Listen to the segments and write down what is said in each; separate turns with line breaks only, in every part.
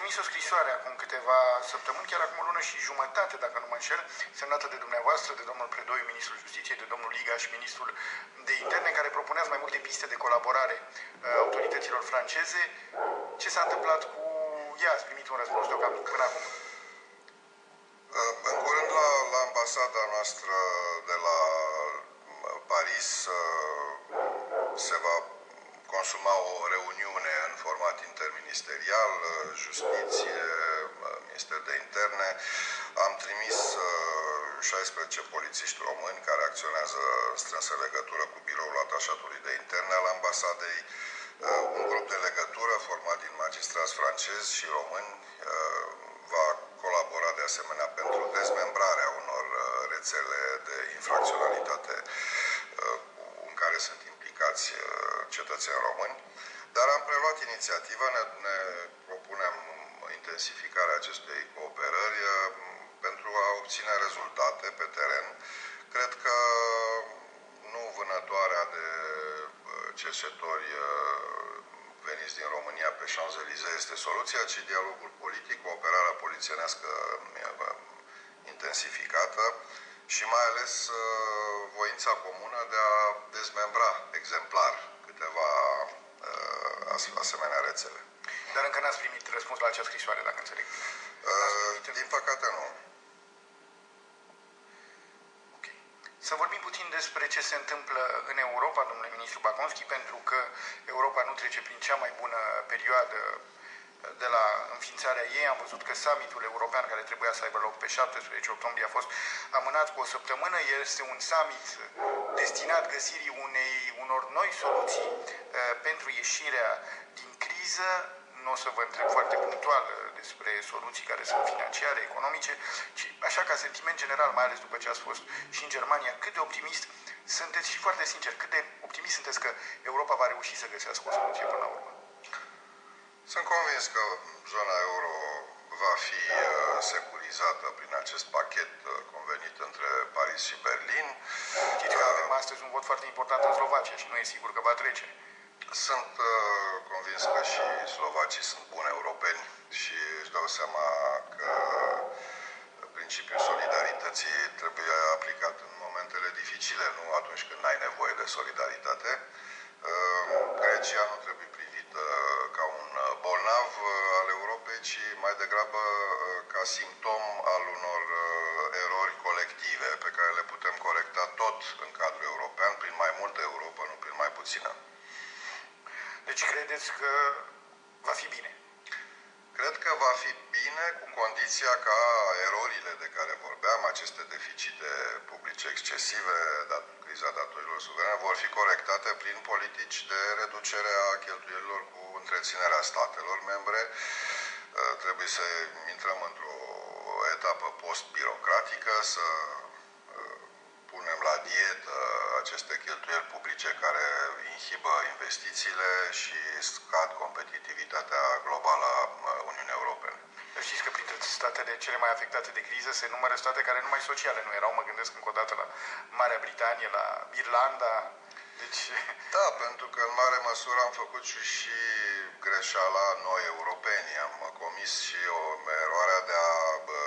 trimis o scrisoare acum câteva săptămâni, chiar acum o lună și jumătate, dacă nu mă înșel, semnată de dumneavoastră, de domnul Predoiu, ministrul Justiției, de domnul Ligaș, ministrul de Interne, care propuneați mai multe piste de colaborare autorităților franceze. Ce s-a întâmplat cu ea? Ați primit un răspuns deocamdată până acum?
În curând la ambasada noastră de la Paris se va consuma o reuniune în format interministerial, Justiție, Minister de Interne. Am trimis 16 polițiști români care acționează în strânsă legătură cu biroul atașatului de interne al ambasadei, un grup de legătură format din magistrați francezi și români va colabora de asemenea pentru dezmembrarea unor rețele de infracționalitate în care sunt implicați cetățeni români. Dar am preluat inițiativa, ne propunem intensificarea acestei cooperări pentru a obține rezultate pe teren. Cred că nu vânătoarea de cerșetori veniți din România pe Champs-Élysées este soluția, ci dialogul politic, cooperarea polițienească intensificată și mai ales voința comună de a dezmembra exemplar câteva asemenea rețele.
Dar încă n-ați primit răspuns la acea scrisoare, dacă înțeleg.
Din păcate nu.
Ok. Să vorbim puțin despre ce se întâmplă în Europa, domnule ministru Baconski, pentru că Europa nu trece prin cea mai bună perioadă de la înființarea ei. Am văzut că summitul european, care trebuia să aibă loc pe 17 octombrie, a fost amânat cu o săptămână. Este un summit destinat găsirii unor noi soluții pentru ieșirea din criză. Nu o să vă întreb foarte punctual despre soluții care sunt financiare, economice, ci așa ca sentiment general, mai ales după ce ați fost și în Germania, cât de optimist sunteți și foarte sincer, cât de optimist sunteți că Europa va reuși să găsească o soluție până la urmă?
Sunt convins că zona euro va fi securizată prin acest pachet convenit între Paris și Berlin.
Știți că avem astăzi un vot foarte important în Slovacia și nu e sigur că va trece.
Sunt convins că și slovacii sunt buni europeni și își dau seama că principiul solidarității trebuie aplicat în momentele dificile, nu atunci când ai nevoie de solidaritate. Grecia nu trebuie privită ca un bolnav al Europei, ci mai degrabă ca simptom al unor erori colective pe care le putem corecta tot în cadrul european, prin mai multă Europa, nu prin mai puțină.
Deci credeți că va fi bine?
Cred că va fi bine cu condiția ca erorile de care vorbeam, aceste deficite publice excesive, criza datorilor suverane, vor fi corectate prin politici de reducere a cheltuielilor cu întreținerea statelor membre. Trebuie să intrăm într-o etapă post-birocratică, să punem la dietă aceste cheltuieli publice care inhibă investițiile și scad competitivitatea globală a Uniunii Europene.
Știți că printre statele cele mai afectate de criză se numără state care numai sociale nu erau. Mă gândesc încă o dată la Marea Britanie, la Irlanda. Deci...
Da, pentru că în mare măsură am făcut și greșeala noi europeni. Am comis și eroarea de a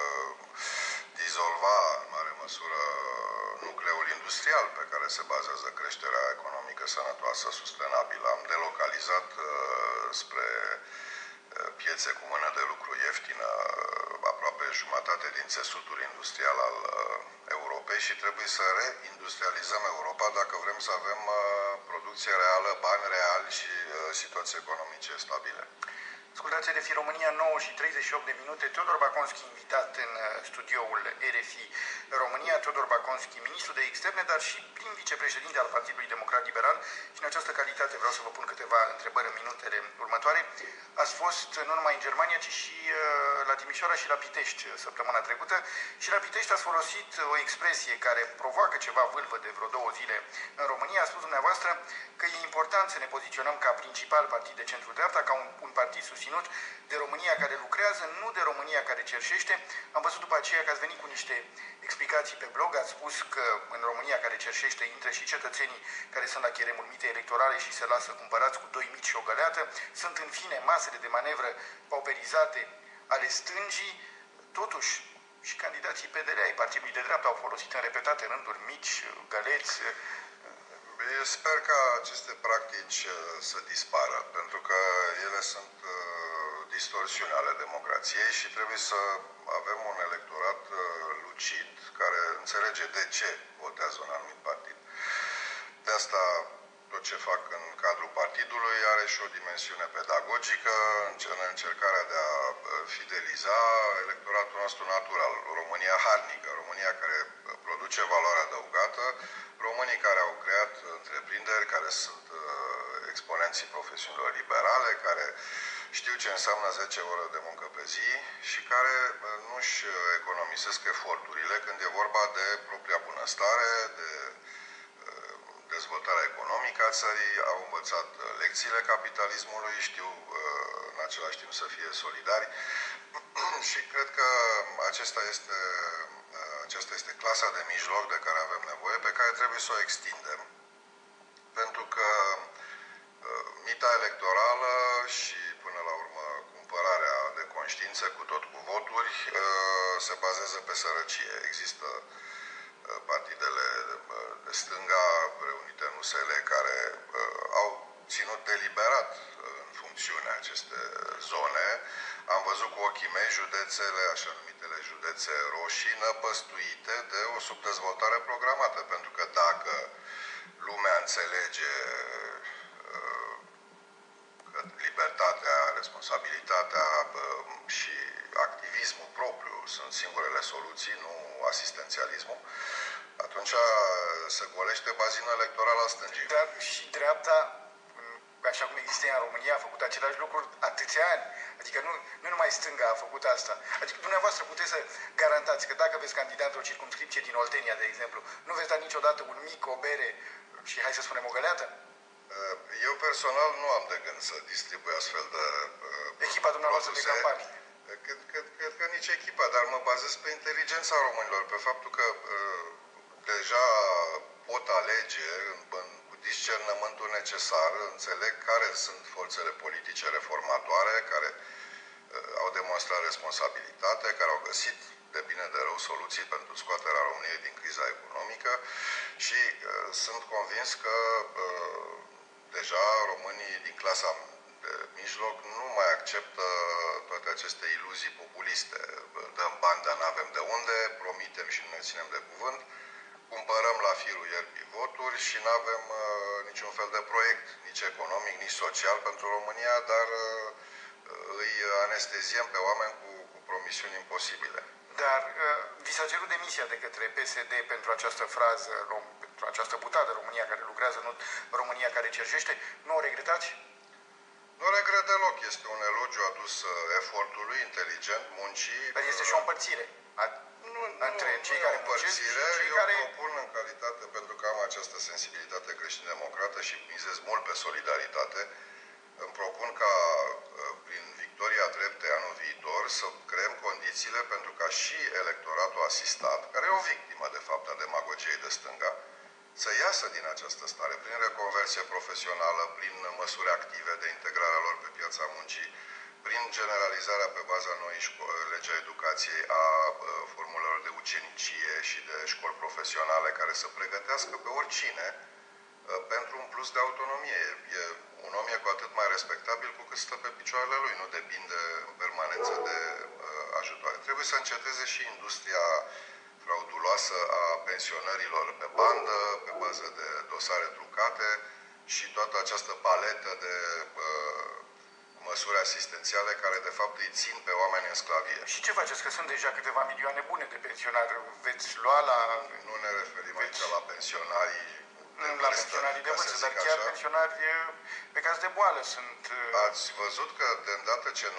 dizolva în mare măsură nucleul industrial pe care se bazează creșterea economică sănătoasă, sustenabilă. Am delocalizat spre piețe cu mână de lucru ieftină aproape jumătate din țesutul industrial al Europei și trebuie să reindustrializăm Europa dacă vrem să avem producție reală, bani reali și situații economice stabile.
Ascultați RFI România, 9 și 38 de minute. Teodor Baconski, invitat în studioul RFI România. Teodor Baconski, ministru de externe, dar și prim vicepreședinte al Partidului Democrat Liberal. Și în această calitate vreau să vă pun câteva întrebări în minutele următoare. Ați fost nu numai în Germania, ci și la Timișoara și la Pitești săptămâna trecută. Și la Pitești ați folosit o expresie care provoacă ceva vâlvă de vreo 2 zile în România. A spus dumneavoastră că e important să ne poziționăm ca principal partid de centru-dreapta, ca un partid susținut de România care lucrează, nu de România care cerșește. Am văzut după aceea că ați venit cu niște explicații pe blog, ați spus că în România care cerșește intră și cetățenii care sunt la cheremul mite electorale și se lasă cumpărați cu 2 mici și o găleată. Sunt în fine masele de manevră pauperizate ale stângii, totuși, și candidații PDL ai Partidului de Dreapta au folosit în repetate rânduri mici, găleți.
Eu sper ca aceste practici să dispară, pentru că ele sunt distorsiuni ale democrației și trebuie să avem un electorat lucid care înțelege de ce votează un anumit partid. De asta tot ce fac în cadrul partidului are și o dimensiune pedagogică în încercarea de a fideliza electoratul nostru natural. România harnică, România care produce valoare adăugată, românii care au creat întreprinderi, care sunt exponenții profesiunilor liberale, care știu ce înseamnă 10 ore de muncă pe zi și care nu-și economisesc eforturile când e vorba de propria bunăstare, de dezvoltarea economică a țării, au învățat lecțiile capitalismului, știu în același timp să fie solidari și cred că aceasta este clasa de mijloc de care avem nevoie, pe care trebuie să o extindem. Pentru că mita electorală și până la urmă cumpărarea de conștiință cu tot cu voturi se bazează pe sărăcie. Există partidele de stânga reunite în USL care au ținut deliberat în funcțiune aceste zone. Am văzut cu ochii mei județele, așa numitele județe roșii, năpăstuite de o subdezvoltare programată. Pentru că dacă lumea înțelege că libertatea, responsabilitatea și activismul propriu sunt singurele soluții, nu asistențialismul, atunci se golește bazinul electoral al stângii.
Dar și dreapta, așa cum există în România, a făcut același lucru atâția ani. Adică nu numai stânga a făcut asta. Adică dumneavoastră puteți să garantați că dacă veți candida într-o circumscripție din Oltenia, de exemplu, nu veți da niciodată un mic, o bere și, hai să spunem, o găleată?
Eu personal nu am de gând să distribui astfel de
echipa dumneavoastră de campanie.
Cred că nici echipa, dar mă bazez pe inteligența românilor, pe faptul că deja pot alege cu discernământul necesar, înțeleg care sunt forțele politice reformatoare, care au demonstrat responsabilitate, care au găsit de bine de rău soluții pentru scoaterea României din criza economică și sunt convins că deja românii din clasa de mijloc nu mai acceptă toate aceste iluzii populiste. Dăm bani, dar n-avem de unde, promitem și nu ne ținem de cuvânt, cumpărăm la firul ierbii voturi și nu avem niciun fel de proiect, nici economic, nici social pentru România, dar îi anesteziem pe oameni cu promisiuni imposibile.
Dar vi s-a cerut demisia de către PSD pentru această frază, pentru această butadă, România care lucrează, nu România care cerșește. Nu o regretați?
Nu regret deloc. Este un elogiu adus efortului inteligent, muncii.
Dar este și o împărțire între cei care muncesc și cei care...
Eu propun în calitate, pentru că am această sensibilitate creștin-democrată și mizez mult pe solidaritate, îmi propun ca prin victoria drepte anul viitor să creăm condițiile pentru ca și electoratul asistat, care e o victimă de fapt a demagogiei de stânga, să iasă din această stare prin reconversie profesională, prin măsuri active de integrarea lor pe piața muncii, prin generalizarea pe baza noii legea educației a formulelor de ucenicie și de școli profesionale care să pregătească pe oricine pentru un plus de autonomie. Un om e cu atât mai respectabil cu cât stă pe picioarele lui, nu depinde în permanență de ajutoare. Trebuie să înceteze și industria frauduloasă a pensionărilor pe bandă, pe bază de dosare trucate și toată această paletă de măsuri asistențiale care de fapt îi țin pe oameni în sclavie.
Și ce faceți? Că sunt deja câteva milioane bune de pensionari. Veți lua la...
Nu ne referim aici la pensionarii
la pensionarii de vârstă, dar chiar pensionari pe caz de boală sunt...
Ați văzut că de îndată ce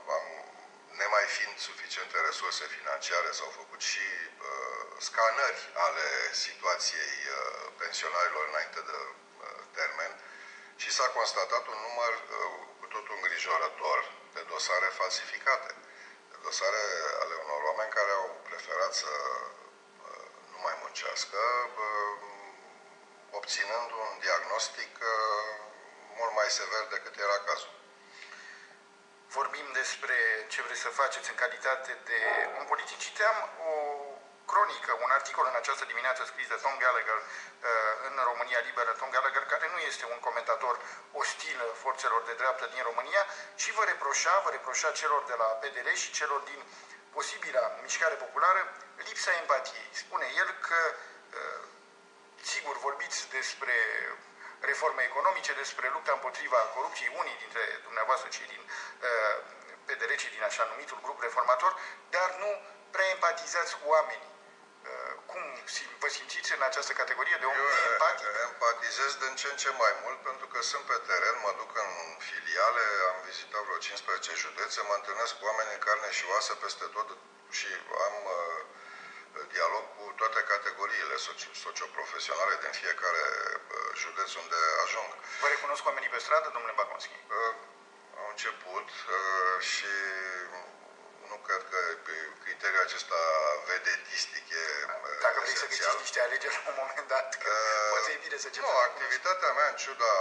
nemai fiind suficiente resurse financiare, s-au făcut și scanări ale situației pensionarilor înainte de termen și s-a constatat un număr cu totul îngrijorător de dosare falsificate. De dosare ale unor oameni care au preferat să nu mai muncească, obținând un diagnostic mult mai sever decât era cazul.
vorbim despre ce vreți să faceți în calitate de un politic. Citeam o cronică, un articol în această dimineață scris de Tom Gallagher în România Liberă, Tom Gallagher, care nu este un comentator ostil forțelor de dreaptă din România, ci vă reproșa celor de la PDL și celor din posibila mișcare populară lipsa empatiei. Spune el că, sigur, vorbiți despre reforme economice, despre lupta împotriva corupției, unii dintre dumneavoastră, cei din PDL, cei din așa numitul grup reformator, dar nu prea empatizați cu oamenii. Cum vă simțiți în această categorie de om empatic?
Eu empatizez din ce în ce mai mult pentru că sunt pe teren, mă duc în filiale, am vizitat vreo 15 județe, mă întâlnesc cu oameni în carne și oasă peste tot și am dialog cu toate categoriile socioprofesionale din fiecare județ unde ajung.
Vă recunosc oamenii pe stradă, domnule Baconski?
Au început și nu cred că criteriul acesta vedetistic e
dacă vrei să câștigi niște alegeri la un moment dat, că poate e bine să începi.
Nu, activitatea mea, în ciuda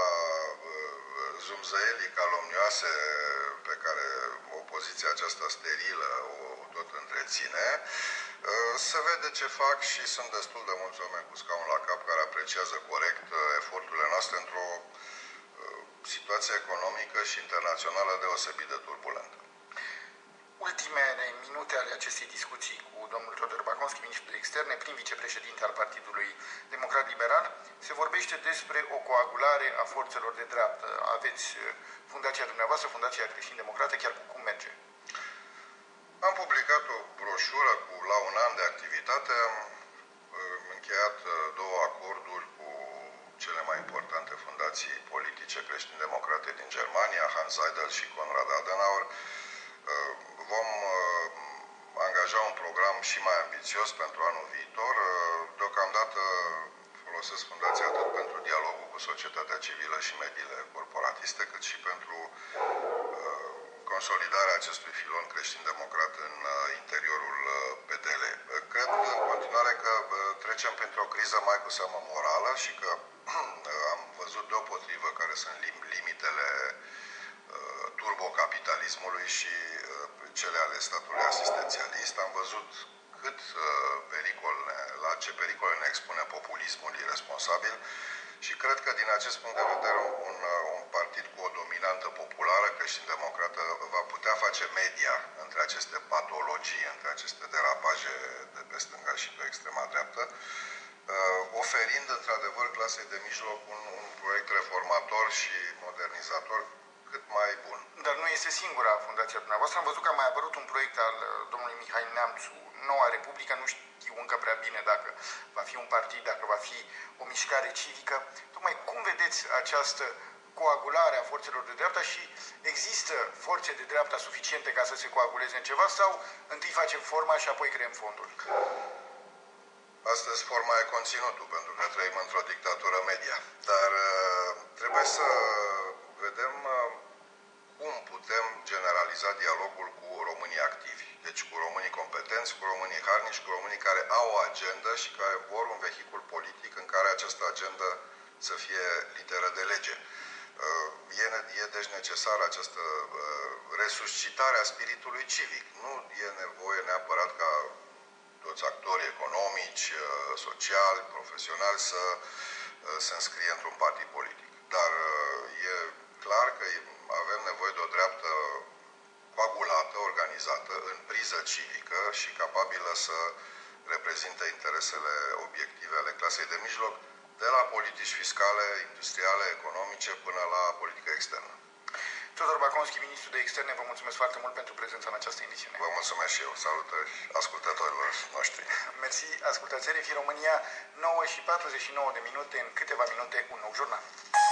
zumzăielii calomnioase pe care opoziția aceasta sterilă o tot întreține, se vede ce fac și sunt destul de mulți oameni cu scaun la cap care apreciază corect eforturile noastre într-o situație economică și internațională deosebit de turbulentă.
Ultimele minute ale acestei discuții cu domnul Teodor Baconski, ministrul de externe, prim vicepreședinte al Partidului Democrat Liberal, se vorbește despre o coagulare a forțelor de dreaptă. Aveți fundația dumneavoastră, Fundația Creștin-Democrată, chiar cu cum merge?
Am publicat o broșură la un an de activitate, am încheiat 2 acorduri cu cele mai importante fundații politice creștin-democrate din Germania, Hans Seidel și Konrad Adenauer. Vom angaja un program și mai ambițios pentru anul viitor. Deocamdată folosesc fundația atât pentru dialogul cu societatea civilă și mediile corporatiste, cât și pentru consolidarea acestui filon creștin-democrat în interiorul PDL. Cred în continuare că trecem printr-o criză mai cu seamă morală și că am văzut deopotrivă care sunt limitele turbocapitalismului și cele ale statului asistențialist. Am văzut la ce pericole ne expune populismul irresponsabil și cred că din acest punct de vedere un partid cu o dominantă populară creștin-democrată va putea face media între aceste patologii, între aceste derapaje de pe stânga și pe extrema dreaptă, oferind într-adevăr clasei de mijloc un proiect reformator și modernizator cât mai bun.
Dar nu este singura fundația dumneavoastră. Am văzut că a mai apărut un proiect al domnului Mihai Neamțu, Noua Republică. Nu știu încă prea bine dacă va fi un partid, dacă va fi o mișcare civică. Tocmai cum vedeți această coagulare a forțelor de dreapta și există forțe de dreapta suficiente ca să se coaguleze în ceva sau întâi facem forma și apoi creăm fondul?
Astăzi forma e conținutul, pentru că trăim într-o dictatură media. Dar trebuie să vedem cum putem generaliza dialogul cu românii activi. Deci cu românii competenți, cu românii harnici, cu românii care au o agendă și care vor un vehicul politic în care această agendă să fie literă de lege. E deci necesară această resuscitare a spiritului civic. Nu e nevoie neapărat ca toți actorii economici, sociali, profesionali să se înscrie într-un partid politic. Dar e clar că avem nevoie de o dreaptă coagulată, organizată, în priză civică și capabilă să reprezinte interesele obiective ale clasei de mijloc, de la politici fiscale, industriale, economice, până la politică externă.
Teodor Baconski, ministrul de externe, vă mulțumesc foarte mult pentru prezența în această emisiune.
Vă mulțumesc și eu. Salutări ascultătorilor noștri.
Mersi, ascultați RFI România, 9:49 de minute, în câteva minute un nou jurnal.